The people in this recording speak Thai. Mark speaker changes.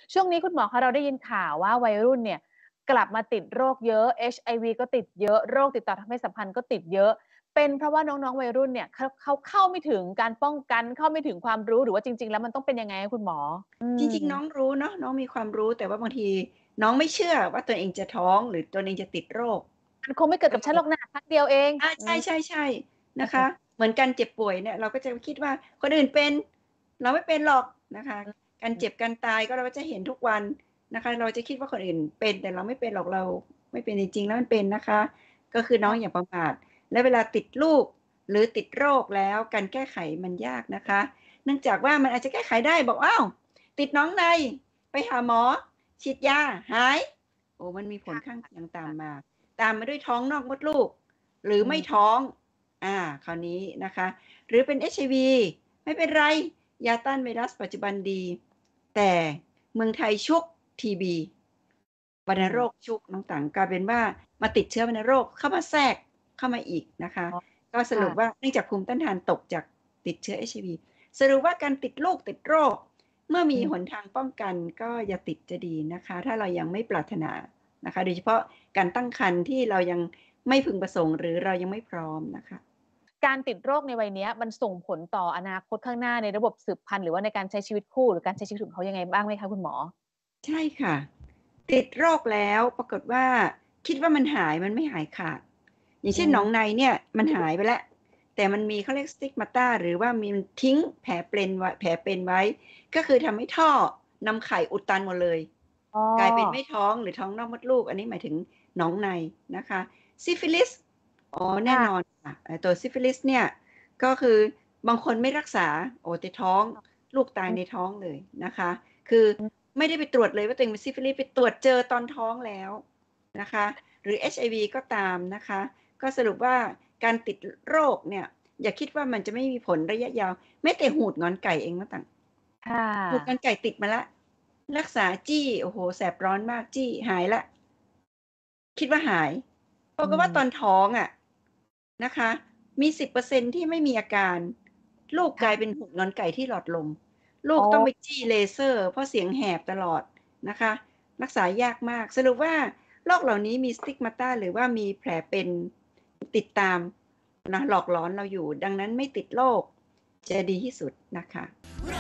Speaker 1: ช่วงนี้คุณหมอคะเราได้ยินข่าวว่าวัยรุ่นเนี่ยกลับมาติดโรคเยอะ HIV ก็ติดเยอะโรคติดต่อทางเพศสัมพันธ์ก็ติดเยอะเป็นเพราะว่าน้องๆวัยรุ่นเนี่ยเขาเข้าไม่ถึงการป้องกันเข้าไม่ถึงความรู้หรือว่าจริงๆแล้วมันต้องเป็นยังไงคะคุณหมอ
Speaker 2: จริงๆน้องรู้เนาะน้องมีความรู้แต่ว่าบางทีน้องไม่เชื่อว่าตัวเองจะท้องหรือตัวเองจะติดโรค
Speaker 1: มันคงไม่เกิดกับฉันหรอกนะครั้งเดียวเอง
Speaker 2: ใช่ๆๆนะคะเหมือนการเจ็บป่วยเนี่ยเราก็จะคิดว่าคนอื่นเป็นเราไม่เป็นหรอกนะคะการเจ็บการตายก็เราก็จะเห็นทุกวันนะคะเราจะคิดว่าคนอื่นเป็นแต่เราไม่เป็นหรอกเราไม่เป็นจริงๆแล้วมันเป็นนะคะก็คือน้องอย่าประมาทและเวลาติดลูกหรือติดโรคแล้วการแก้ไขมันยากนะคะเนื่องจากว่ามันอาจจะแก้ไขได้บอกอ้าวติดน้องในไปหาหมอฉีดยาหายโอ้มันมีผลข้างเคียงตามมาด้วยท้องนอกมดลูก หรือไม่ท้องคราวนี้นะคะหรือเป็น HIV ไม่เป็นไรยาต้านไวรัสปัจจุบันดีแต่เมืองไทยชุก TB วัณโรคชุกน้องตังกลายเป็นว่ามาติดเชื้อวัณโรคเข้ามาแทรกเข้ามาอีกนะคะก็สรุปว่าเนื่องจากภูมิต้านทานตกจากติดเชื้อ HIV สรุปว่าการติดลูกติดโรคเมื่อมีหนทางป้องกันก็อย่าติดจะดีนะคะถ้าเรายังไม่ปรารถนานะคะโดยเฉพาะการตั้งครรภ์ที่เรายังไม่พึงประสงค์หรือเรายังไม่พร้อมนะคะ
Speaker 1: การติดโรคในวัยนี้มันส่งผลต่ออนาคตข้างหน้าในระบบสืบพันธุ์หรือว่าในการใช้ชีวิตคู่หรือการใช้ชีวิตของเขายังไงบ้างไหมคะคุณหมอ
Speaker 2: ใช่ค่ะติดโรคแล้วปรากฏว่าคิดว่ามันหายมันไม่หายขาดอย่างเช่นหนองในเนี่ยมันหายไปแล้วแต่มันมีเขาเรียกสติกมาตาหรือว่ามีมันทิ้งแผลเป็นไว้ก็คือทำให้ท่อนำไข่อุดตันหมดเลย
Speaker 1: อ๋อ
Speaker 2: กลายเป็นไม่ท้องหรือท้องนอกมดลูกอันนี้หมายถึงหนองในนะคะซิฟิลิสอ๋อแน่นอน
Speaker 1: ค่ะ
Speaker 2: ค่ะตัวซิฟิลิสเนี่ยก็คือบางคนไม่รักษาโอ้แต่ท้องลูกตายในท้องเลยนะคะคือ ไม่ได้ไปตรวจเลยว่าตัวเองเป็นซิฟิลิสไปตรวจเจอตอนท้องแล้วนะคะหรือ HIV ก็ตามนะคะก็สรุปว่าการติดโรคเนี่ยอย่าคิดว่ามันจะไม่มีผลระยะยาวแม้แต่หูดงอนไก่เองนะต่าง
Speaker 1: ค่ะ
Speaker 2: หูดงอนไก่ติดมาแล้วรักษาจี้โอ้โหแสบร้อนมากจี้หายละคิดว่าหายปรากฏว่าตอนท้องอะนะคะมี10%ที่ไม่มีอาการลูกกลายเป็น
Speaker 1: ค่ะ
Speaker 2: หูดงอนไก่ที่หลอดลม ลู
Speaker 1: อ๋อ
Speaker 2: กต้องไปจี้เลเซอร์เพราะเสียงแหบตลอดนะคะรักษายากมากสรุปว่าโรคเหล่านี้มีสติกมาตาหรือว่ามีแผลเป็นติดตามนะหลอกหลอนเราอยู่ดังนั้นไม่ติดโรคจะดีที่สุดนะคะ